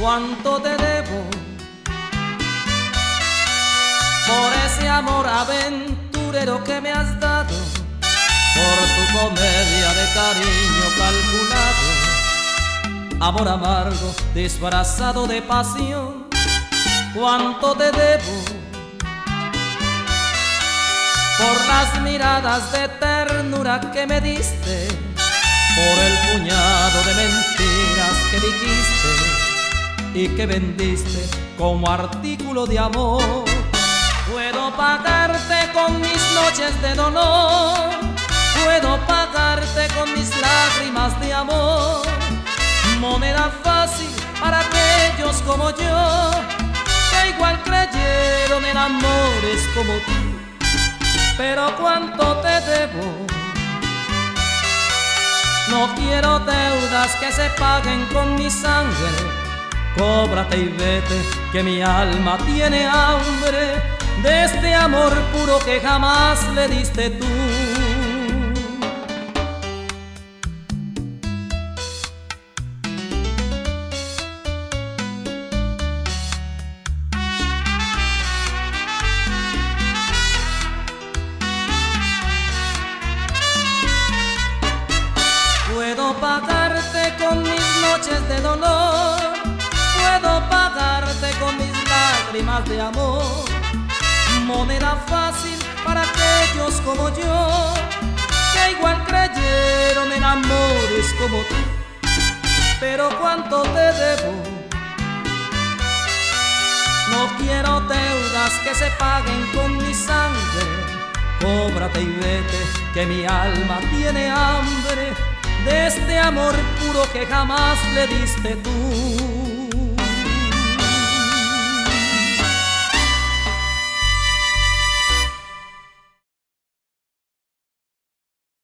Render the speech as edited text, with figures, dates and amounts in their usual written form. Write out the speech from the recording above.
cuánto te debo por ese amor aventurero que me has dado, por tu comedia de cariño calculado, amor amargo disfrazado de pasión. Cuánto te debo por las miradas de ternura que me diste, por el puñado de mentiras que dijiste y que vendiste como artículo de amor. Puedo pagarte con mis noches de dolor, puedo pagarte con mis lágrimas de amor, moneda fácil para aquellos como yo, que igual creyeron en amores como tú. Pero cuánto te debo, no quiero deudas que se paguen con mi sangre. Cóbrate y vete, que mi alma tiene hambre de este amor puro que jamás le diste tú. Puedo pagarte con mis noches de dolor, puedo pagarte con mis lágrimas de amor, moneda fácil para aquellos como yo, que igual creyeron en amores como tú. Pero cuánto te debo, no quiero deudas que se paguen con mi sangre. Cóbrate y vete, que mi alma tiene hambre de este amor puro que jamás le diste tú.